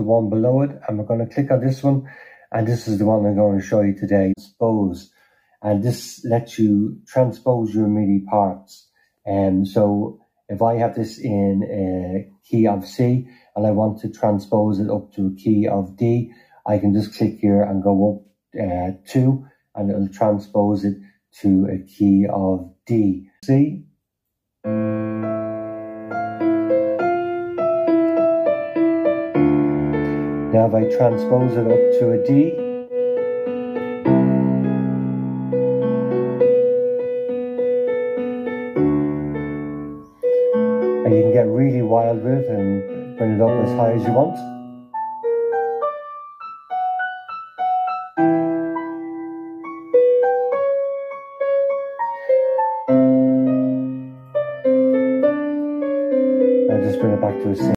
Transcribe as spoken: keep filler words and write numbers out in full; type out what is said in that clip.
to one below it, and we're going to click on this one, and this is the one I'm going to show you today, Transpose. And this lets you transpose your MIDI parts. And um, so if I have this in a key of C and I want to transpose it up to a key of D, I can just click here and go up uh, two, and it'll transpose it to a key of D. C. Now if I transpose it up to a D, and you can get really wild with it and bring it up as high as you want. And just bring it back to a C.